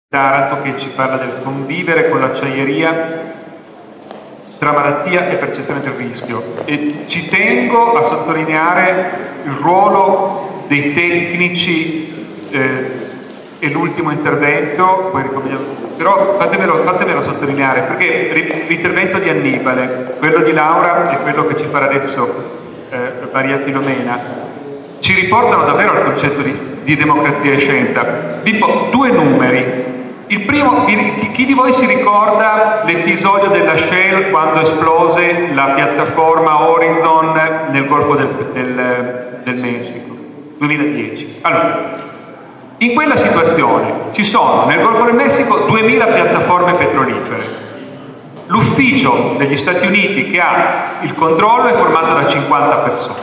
Taranto che ci parla del convivere con l'acciaieria tra malattia e percezione del rischio, e ci tengo a sottolineare il ruolo dei tecnici e l'ultimo intervento, poi però fatemelo sottolineare, perché l'intervento di Annibale, quello di Laura e quello che ci farà adesso Maria Filomena ci riportano davvero al concetto di democrazia e scienza. Vi do due numeri. Il primo, chi di voi si ricorda l'episodio della Shell quando esplose la piattaforma Horizon nel Golfo del Messico? 2010. Allora, in quella situazione ci sono nel Golfo del Messico 2000 piattaforme petrolifere. L'ufficio degli Stati Uniti che ha il controllo è formato da 50 persone.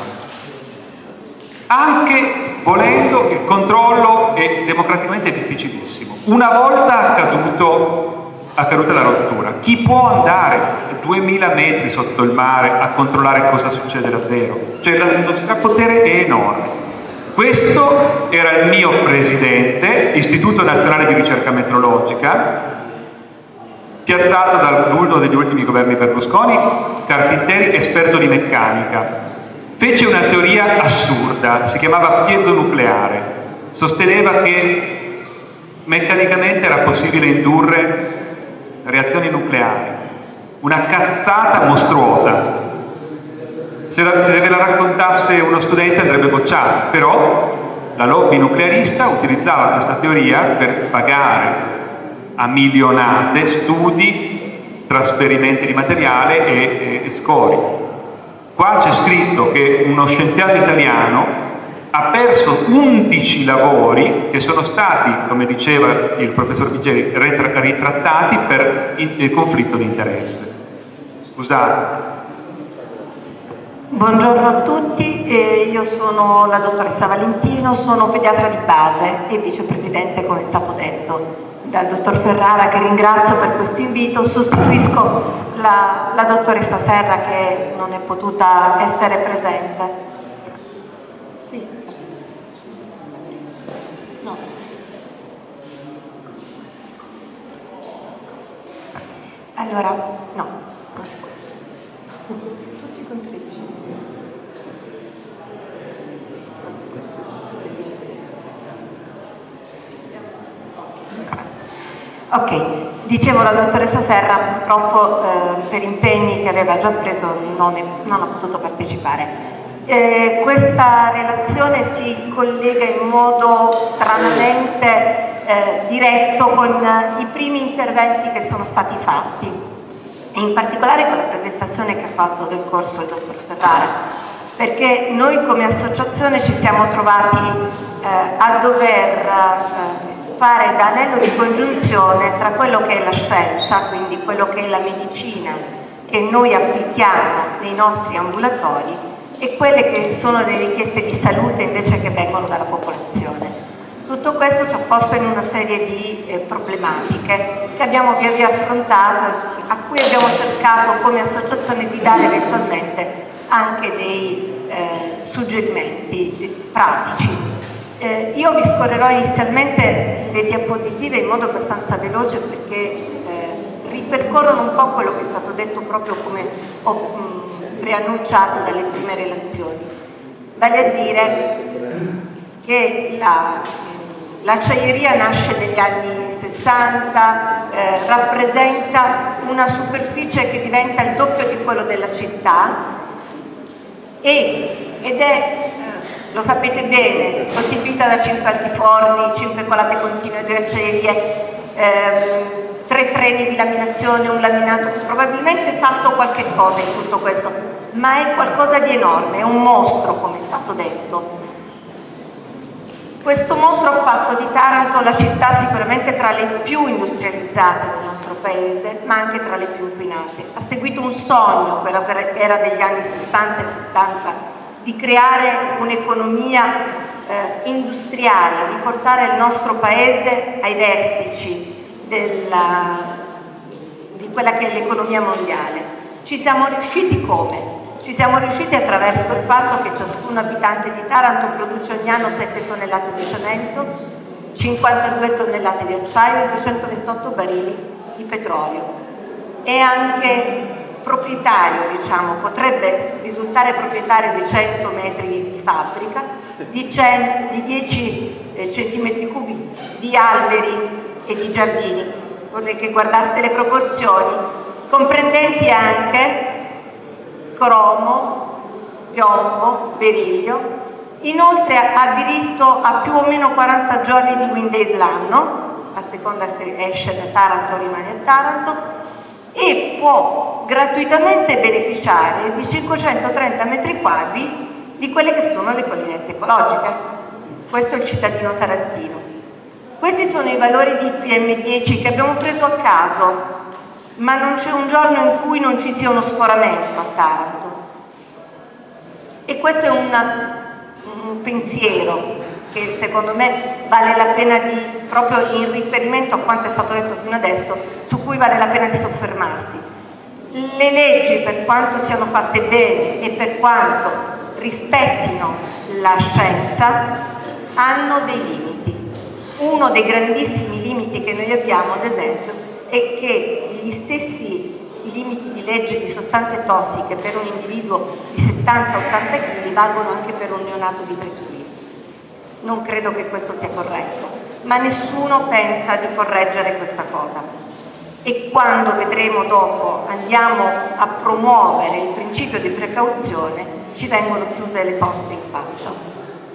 Anche volendo, il controllo è democraticamente difficilissimo. Una volta accaduta la rottura, chi può andare 2000 metri sotto il mare a controllare cosa succede davvero? Cioè il potere è enorme. Questo era il mio presidente, Istituto Nazionale di Ricerca Metrologica, piazzato dall'uno degli ultimi governi Berlusconi, Carpinteri, esperto di meccanica. Fece una teoria assurda, si chiamava piezonucleare, sosteneva che meccanicamente era possibile indurre reazioni nucleari, una cazzata mostruosa. Se ve la raccontasse uno studente andrebbe bocciato, però la lobby nuclearista utilizzava questa teoria per pagare a milionate studi, trasferimenti di materiale e scori. Qua c'è scritto che uno scienziato italiano ha perso 11 lavori che sono stati, come diceva il professor Vigeri, ritrattati per il conflitto di interesse. Scusate. Buongiorno a tutti, io sono la dottoressa Valentino, sono pediatra di base e vicepresidente, come è stato detto dal dottor Ferrara, che ringrazio per questo invito. Sostituisco la dottoressa Serra che non è potuta essere presente. Sì. No. Allora, no, non è questo. Tutti i contributi. Ok, dicevo, la dottoressa Serra purtroppo per impegni che aveva già preso non ha potuto partecipare. Questa relazione si collega in modo stranamente diretto con i primi interventi che sono stati fatti, e in particolare con la presentazione che ha fatto del corso il dottor Ferrara, perché noi come associazione ci siamo trovati a dover fare da anello di congiunzione tra quello che è la scienza, quindi quello che è la medicina che noi applichiamo nei nostri ambulatori, e quelle che sono le richieste di salute invece che vengono dalla popolazione. Tutto questo ci ha posto in una serie di problematiche che abbiamo via via affrontato, a cui abbiamo cercato come associazione di dare eventualmente anche dei suggerimenti pratici. Io vi scorrerò inizialmente le diapositive in modo abbastanza veloce perché ripercorrono un po' quello che è stato detto proprio come ho preannunciato dalle prime relazioni, vale a dire che l'acciaieria nasce negli anni 60, rappresenta una superficie che diventa il doppio di quello della città ed è, lo sapete bene, costituita da 5 altiforni, 5 colate continue di acciaierie, 3 treni di laminazione, un laminato. Probabilmente salto qualche cosa in tutto questo, ma è qualcosa di enorme, è un mostro, come è stato detto. Questo mostro ha fatto di Taranto la città sicuramente tra le più industrializzate del nostro paese, ma anche tra le più inquinate. Ha seguito un sogno, quello che era degli anni 60 e 70, di creare un'economia industriale, di portare il nostro paese ai vertici di quella che è l'economia mondiale. Ci siamo riusciti come? Ci siamo riusciti attraverso il fatto che ciascun abitante di Taranto produce ogni anno 7 tonnellate di cemento, 52 tonnellate di acciaio e 228 barili di petrolio. È anche proprietario, diciamo, potrebbe risultare proprietario di 100 metri di fabbrica, di 10 centimetri cubi di alberi e di giardini. Vorrei che guardaste le proporzioni, comprendenti anche cromo, piombo, berillio. Inoltre ha diritto a più o meno 40 giorni di wind days l'anno, a seconda se esce da Taranto o rimane a Taranto, e può gratuitamente beneficiare di 530 metri quadri di quelle che sono le collinette ecologiche. Questo è il cittadino tarantino. Questi sono i valori di PM10 che abbiamo preso a caso, ma non c'è un giorno in cui non ci sia uno sforamento a Taranto. E questo è un pensiero che secondo me vale la pena di, proprio in riferimento a quanto è stato detto fino adesso, su cui vale la pena di soffermarsi. Le leggi, per quanto siano fatte bene e per quanto rispettino la scienza, hanno dei limiti. Uno dei grandissimi limiti che noi abbiamo, ad esempio, è che gli stessi limiti di legge di sostanze tossiche per un individuo di 70-80 kg valgono anche per un neonato di 3 kg. Non credo che questo sia corretto, ma nessuno pensa di correggere questa cosa. E quando vedremo dopo, andiamo a promuovere il principio di precauzione, ci vengono chiuse le porte in faccia.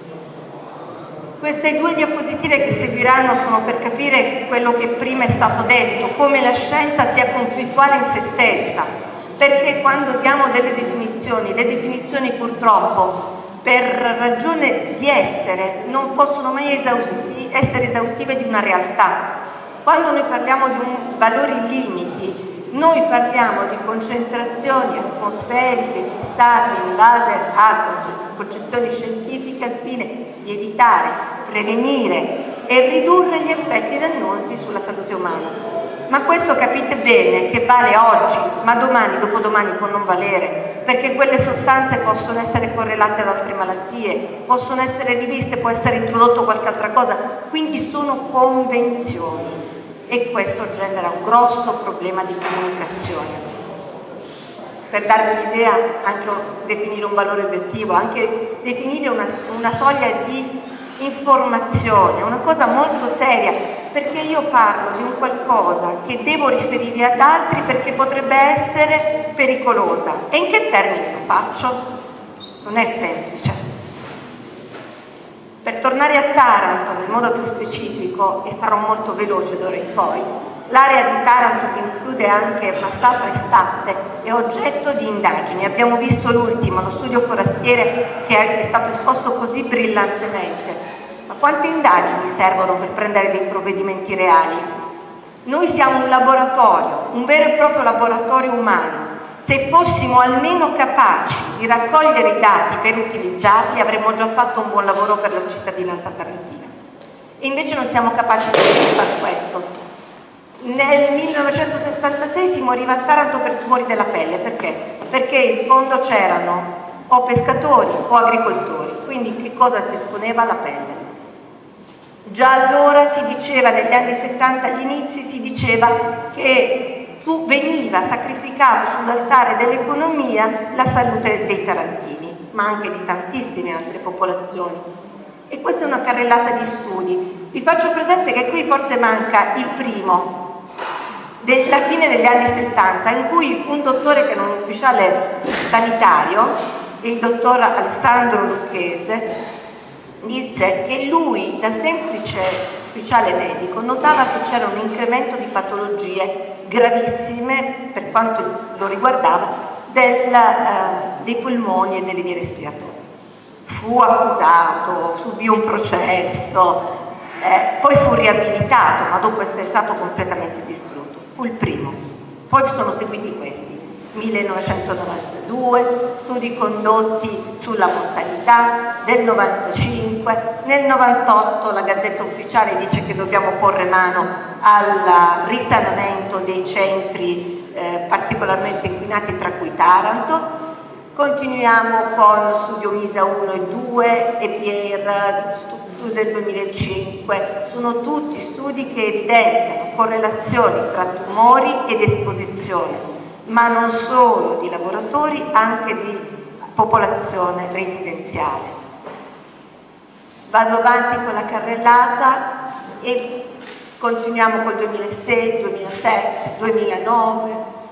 Queste due diapositive che seguiranno sono per capire quello che prima è stato detto, come la scienza sia conflittuale in se stessa, perché quando diamo delle definizioni, le definizioni purtroppo per ragione di essere non possono mai essere esaustive di una realtà. Quando noi parliamo di valori limiti, noi parliamo di concentrazioni atmosferiche fissate in base a concezioni scientifiche al fine di evitare, prevenire e ridurre gli effetti dannosi sulla salute umana. Ma questo capite bene che vale oggi, ma domani, dopodomani può non valere, perché quelle sostanze possono essere correlate ad altre malattie, possono essere riviste, può essere introdotto qualche altra cosa, quindi sono convenzioni e questo genera un grosso problema di comunicazione. Per darvi un'idea, anche definire un valore obiettivo, anche definire una soglia di informazione, una cosa molto seria, perché io parlo di un qualcosa che devo riferire ad altri perché potrebbe essere pericolosa. E in che termini lo faccio? Non è semplice. Per tornare a Taranto nel modo più specifico, e sarò molto veloce d'ora in poi, l'area di Taranto, che include anche Massafra e Statte, è oggetto di indagini. Abbiamo visto l'ultimo, lo studio forestiere, che è stato esposto così brillantemente. Ma quante indagini servono per prendere dei provvedimenti reali? Noi siamo un laboratorio, un vero e proprio laboratorio umano. Se fossimo almeno capaci di raccogliere i dati per utilizzarli, avremmo già fatto un buon lavoro per la cittadinanza tarantina. E invece non siamo capaci di fare questo. Nel 1966 si moriva a Taranto per tumori della pelle. Perché? Perché in fondo c'erano o pescatori o agricoltori, quindi che cosa si esponeva alla pelle? Già allora si diceva, negli anni 70 agli inizi, si diceva che veniva sacrificato sull'altare dell'economia la salute dei tarantini, ma anche di tantissime altre popolazioni. E questa è una carrellata di studi. Vi faccio presente che qui forse manca il primo, della fine degli anni 70, in cui un dottore che era un ufficiale sanitario, il dottor Alessandro Lucchese, disse che lui, da semplice ufficiale medico, notava che c'era un incremento di patologie gravissime, per quanto lo riguardava, dei polmoni e delle vie respiratorie. Fu accusato, subì un processo, poi fu riabilitato, ma dopo essere stato completamente distrutto. Fu il primo. Poi sono seguiti questi. 1992, studi condotti sulla mortalità, del 95, nel 98 la Gazzetta Ufficiale dice che dobbiamo porre mano al risanamento dei centri particolarmente inquinati, tra cui Taranto. Continuiamo con studio MISA 1 e 2 e per studio del 2005, sono tutti studi che evidenziano correlazioni tra tumori ed esposizione, ma non solo di lavoratori, anche di popolazione residenziale. Vado avanti con la carrellata e continuiamo col 2006, 2007, 2009,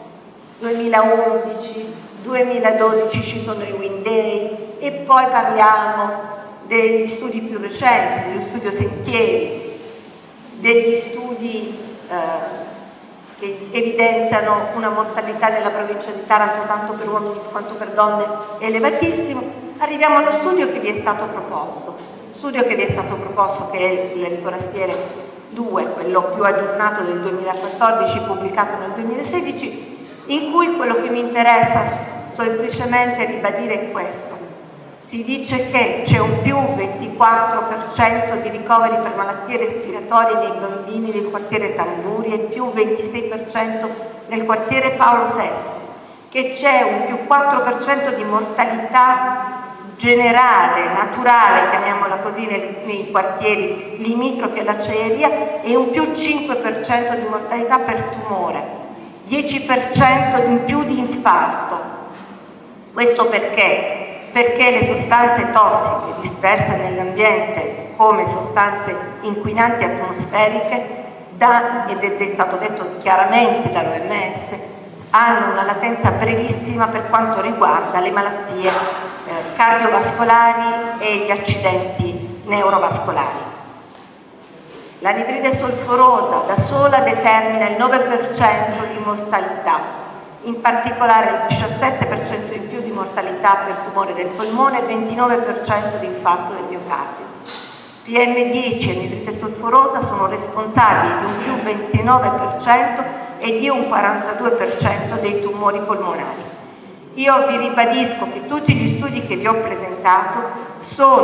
2011, 2012 ci sono i Wind Day e poi parliamo degli studi più recenti, dello studio Sentieri, degli studi che evidenziano una mortalità nella provincia di Taranto tanto per uomini quanto per donne elevatissimo. Arriviamo allo studio che vi è stato proposto, che è il Forastiere 2, quello più aggiornato del 2014, pubblicato nel 2016, in cui quello che mi interessa semplicemente ribadire è questo. Si dice che c'è un più 24% di ricoveri per malattie respiratorie nei bambini del quartiere Tamburi e più 26% nel quartiere Paolo VI, che c'è un più 4% di mortalità generale, naturale, chiamiamola così, nei quartieri limitrofi all'acciaieria e un più 5% di mortalità per tumore, 10% in più di infarto. Questo perché? Perché le sostanze tossiche disperse nell'ambiente come sostanze inquinanti atmosferiche, ed è stato detto chiaramente dall'OMS, hanno una latenza brevissima per quanto riguarda le malattie cardiovascolari e gli accidenti neurovascolari. L'anidride solforosa da sola determina il 9% di mortalità, in particolare il 17% in più di mortalità per tumore del polmone e 29% di infarto del miocardio. PM10 e anidride solforosa sono responsabili di un più 29% e di un 42% dei tumori polmonari. Io vi ribadisco che tutti gli studi che vi ho presentato sono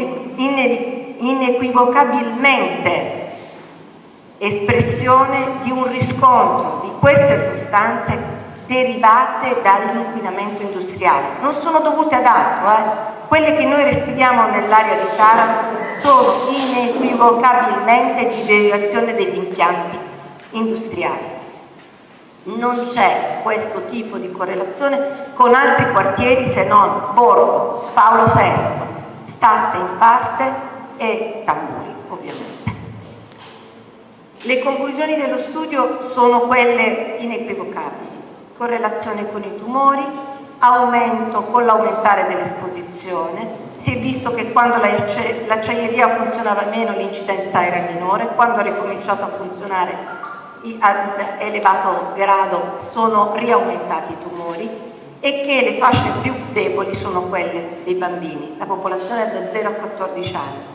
inequivocabilmente espressione di un riscontro di queste sostanze derivate dall'inquinamento industriale. Non sono dovute ad altro, Quelle che noi respiriamo nell'aria di Taranto sono inequivocabilmente di derivazione degli impianti industriali. Non c'è questo tipo di correlazione con altri quartieri se non Borgo, Paolo VI, Statte in parte e Tamburi, ovviamente. Le conclusioni dello studio sono quelle inequivocabili: correlazione con i tumori, aumento con l'aumentare dell'esposizione. Si è visto che quando l'acciaieria funzionava meno l'incidenza era minore, quando ha ricominciato a funzionare ad elevato grado sono riaumentati i tumori e che le fasce più deboli sono quelle dei bambini, la popolazione da 0 a 14 anni.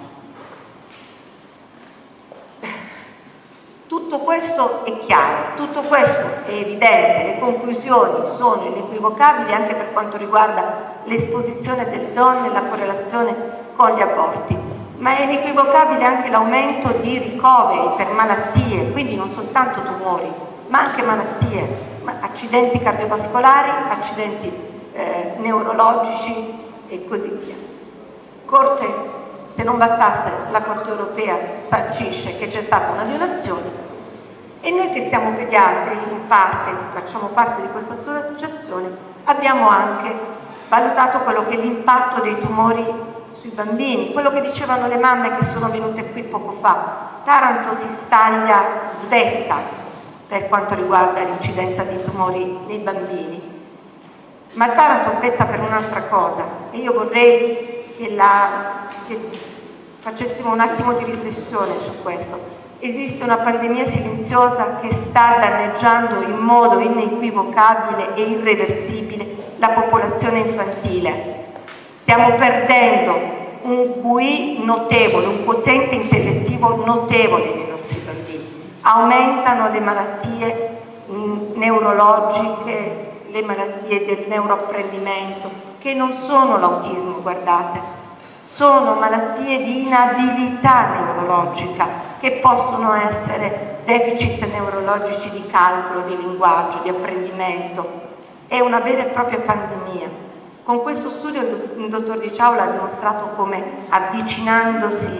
Tutto questo è chiaro, tutto questo è evidente, le conclusioni sono inequivocabili anche per quanto riguarda l'esposizione delle donne e la correlazione con gli aborti, ma è inequivocabile anche l'aumento di ricoveri per malattie, quindi non soltanto tumori, ma anche malattie, accidenti cardiovascolari, accidenti neurologici e così via. Se non bastasse, la Corte europea sancisce che c'è stata una violazione e noi che siamo pediatri, in parte, facciamo parte di questa associazione, abbiamo anche valutato quello che è l'impatto dei tumori sui bambini, quello che dicevano le mamme che sono venute qui poco fa. Taranto si staglia, svetta per quanto riguarda l'incidenza di tumori nei bambini, ma Taranto svetta per un'altra cosa e io vorrei che facessimo un attimo di riflessione su questo. Esiste una pandemia silenziosa che sta danneggiando in modo inequivocabile e irreversibile la popolazione infantile. Stiamo perdendo un QI notevole, un quoziente intellettivo notevole nei nostri bambini. Aumentano le malattie neurologiche, le malattie del neuroapprendimento, che non sono l'autismo, guardate, sono malattie di inabilità neurologica che possono essere deficit neurologici di calcolo, di linguaggio, di apprendimento. È una vera e propria pandemia. Con questo studio il dottor Di Ciaula ha dimostrato come avvicinandosi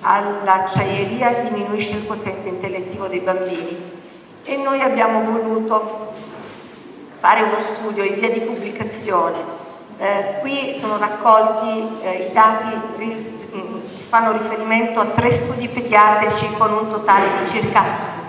all'acciaieria diminuisce il quoziente intellettivo dei bambini, e noi abbiamo voluto fare uno studio in via di pubblicazione. Qui sono raccolti i dati che fanno riferimento a 3 studi pediatrici con un totale di circa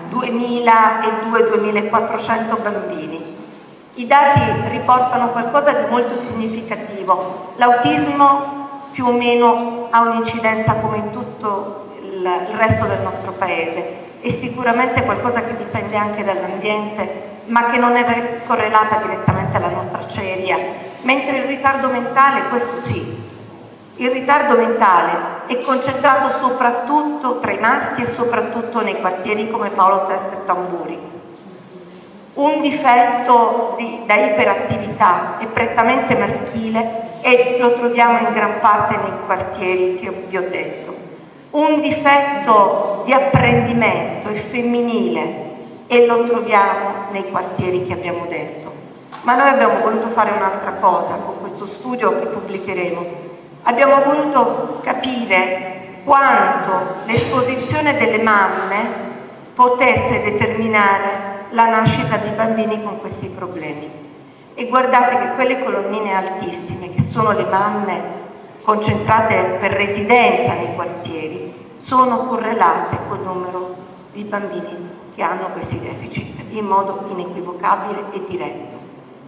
2.200-2.400 bambini. I dati riportano qualcosa di molto significativo. L'autismo più o meno ha un'incidenza come in tutto il resto del nostro paese, è sicuramente qualcosa che dipende anche dall'ambiente, ma che non è correlata direttamente alla nostra acciaieria, mentre il ritardo mentale, questo sì. Il ritardo mentale è concentrato soprattutto tra i maschi e soprattutto nei quartieri come Paolo VI e Tamburi. Un difetto da iperattività è prettamente maschile e lo troviamo in gran parte nei quartieri che vi ho detto. Un difetto di apprendimento è femminile e lo troviamo nei quartieri che abbiamo detto. Ma noi abbiamo voluto fare un'altra cosa con questo studio che pubblicheremo. Abbiamo voluto capire quanto l'esposizione delle mamme potesse determinare la nascita di bambini con questi problemi. E guardate che quelle colonnine altissime, che sono le mamme concentrate per residenza nei quartieri, sono correlate col numero di bambini che hanno questi deficit in modo inequivocabile e diretto.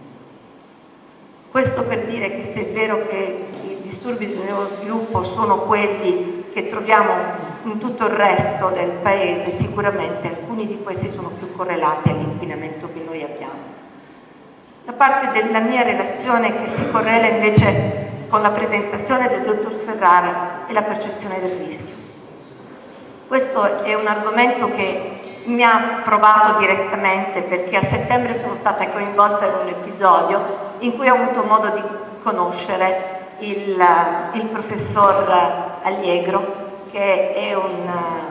Questo per dire che se è vero che i disturbi del neurosviluppo sono quelli che troviamo in tutto il resto del paese, sicuramente alcuni di questi sono più correlati all'inquinamento che noi abbiamo. La parte della mia relazione che si correla invece con la presentazione del dottor Ferrara è la percezione del rischio. Questo è un argomento che mi ha provato direttamente, perché a settembre sono stata coinvolta in un episodio in cui ho avuto modo di conoscere il professor Allegro, che è un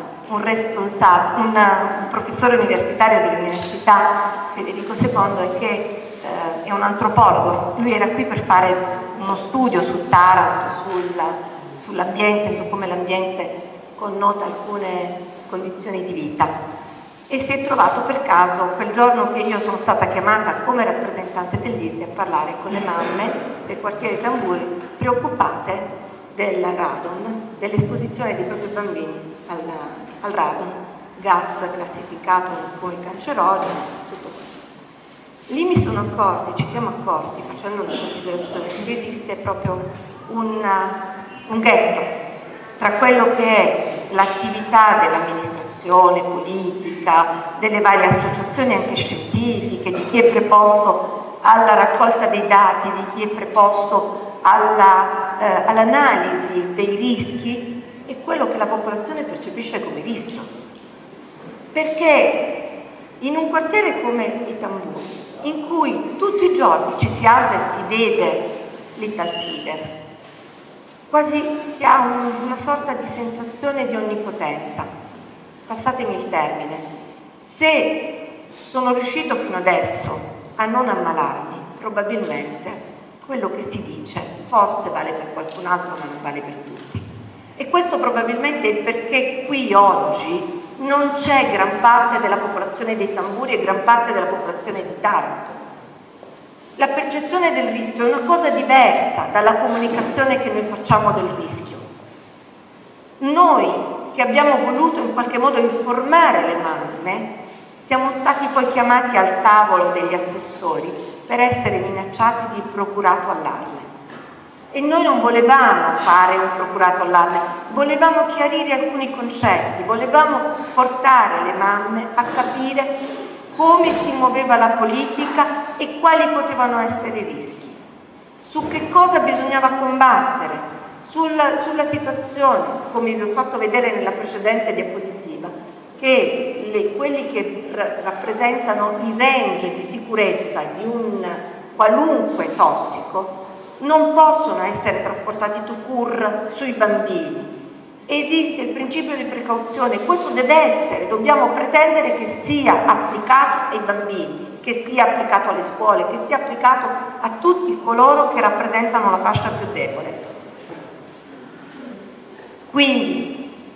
professore universitario dell'Università Federico II e che è un antropologo. Lui era qui per fare uno studio su Taranto, sull'ambiente, su come l'ambiente connota alcune condizioni di vita. E si è trovato per caso quel giorno che io sono stata chiamata come rappresentante dell'ISDE a parlare con le mamme del quartiere Tamburi preoccupate del radon, dell'esposizione dei propri bambini al radon, gas classificato come cancerogeno, tutto questo. Lì mi sono accorti, ci siamo accorti, facendo una considerazione, che esiste proprio un ghetto tra quello che è l'attività dell'amministrazione politica, delle varie associazioni anche scientifiche, di chi è preposto alla raccolta dei dati, di chi è preposto all'analisi dei rischi, e quello che la popolazione percepisce come rischio. Perché in un quartiere come i Tamburi, in cui tutti i giorni ci si alza e si vede l'Italsider, quasi si ha una sorta di sensazione di onnipotenza. Passatemi il termine. Se sono riuscito fino adesso a non ammalarmi, probabilmente quello che si dice forse vale per qualcun altro, ma non vale per tutti. E questo probabilmente è il perché qui oggi non c'è gran parte della popolazione dei Tamburi e gran parte della popolazione di Taranto. La percezione del rischio è una cosa diversa dalla comunicazione che noi facciamo del rischio. Noi che abbiamo voluto in qualche modo informare le mamme, siamo stati poi chiamati al tavolo degli assessori per essere minacciati di procurato allarme. E noi non volevamo fare un procurato allarme, volevamo chiarire alcuni concetti, volevamo portare le mamme a capire come si muoveva la politica e quali potevano essere i rischi, su che cosa bisognava combattere, sulla situazione, come vi ho fatto vedere nella precedente diapositiva, che quelli che rappresentano i range di sicurezza di un qualunque tossico non possono essere trasportati tout court sui bambini. Esiste il principio di precauzione, questo deve essere, dobbiamo pretendere che sia applicato ai bambini, che sia applicato alle scuole, che sia applicato a tutti coloro che rappresentano la fascia più debole. Quindi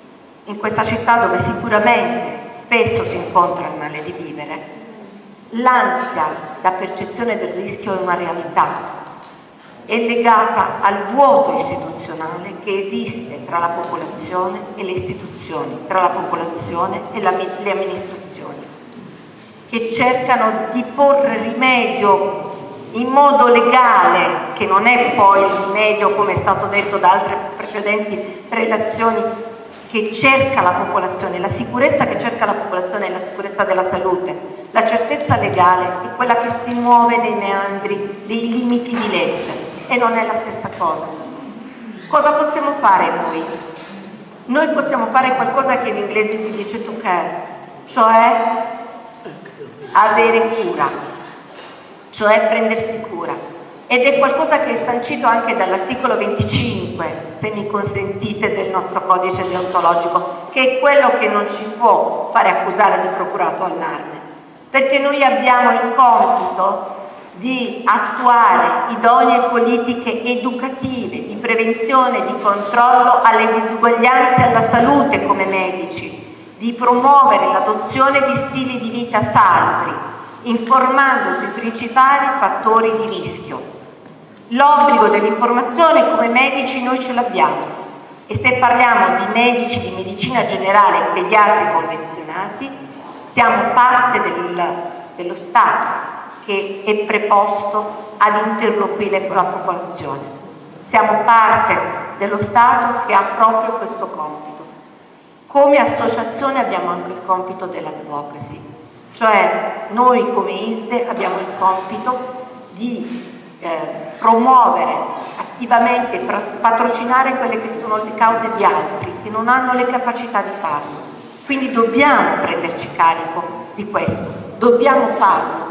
in questa città dove sicuramente spesso si incontra il male di vivere, l'ansia da percezione del rischio è una realtà, è legata al vuoto istituzionale che esiste tra la popolazione e le istituzioni, tra la popolazione e le amministrazioni, che cercano di porre rimedio in modo legale, che non è poi il rimedio, come è stato detto da altre precedenti relazioni, che cerca la popolazione, la sicurezza che cerca la popolazione è la sicurezza della salute. La certezza legale è quella che si muove nei meandri dei limiti di legge e non è la stessa cosa. Cosa possiamo fare noi? Noi possiamo fare qualcosa che in inglese si dice to care, cioè avere cura, cioè prendersi cura. Ed è qualcosa che è sancito anche dall'articolo 25, se mi consentite, del nostro codice deontologico, che è quello che non ci può fare accusare di procurato allarme, perché noi abbiamo il compito di attuare idonee politiche educative, di prevenzione e di controllo alle disuguaglianze alla salute come medici, di promuovere l'adozione di stili di vita salubri, informando sui principali fattori di rischio. L'obbligo dell'informazione come medici noi ce l'abbiamo, e se parliamo di medici di medicina generale e pediatri convenzionati siamo parte dello Stato che è preposto ad interloquire con la popolazione. Siamo parte dello Stato che ha proprio questo compito. Come associazione abbiamo anche il compito dell'advocacy, cioè noi come ISDE abbiamo il compito di promuovere attivamente, patrocinare quelle che sono le cause di altri che non hanno le capacità di farlo. Quindi dobbiamo prenderci carico di questo, dobbiamo farlo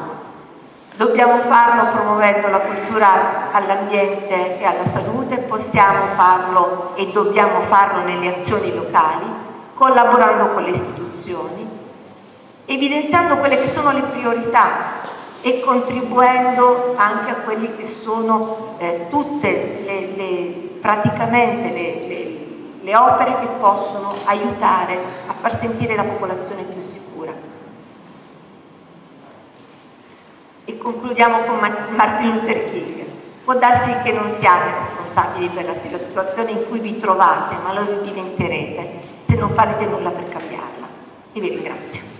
promuovendo la cultura all'ambiente e alla salute, possiamo farlo e dobbiamo farlo nelle azioni locali, collaborando con le istituzioni, evidenziando quelle che sono le priorità e contribuendo anche a quelli che sono tutte praticamente le opere che possono aiutare a far sentire la popolazione più sicura. E concludiamo con Martin Luther King. Può darsi che non siate responsabili per la situazione in cui vi trovate, ma lo diventerete se non farete nulla per cambiarla. E vi ringrazio.